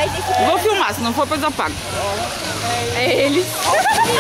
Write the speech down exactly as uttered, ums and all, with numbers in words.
Vou filmar, se não for, depois eu pago. É eles.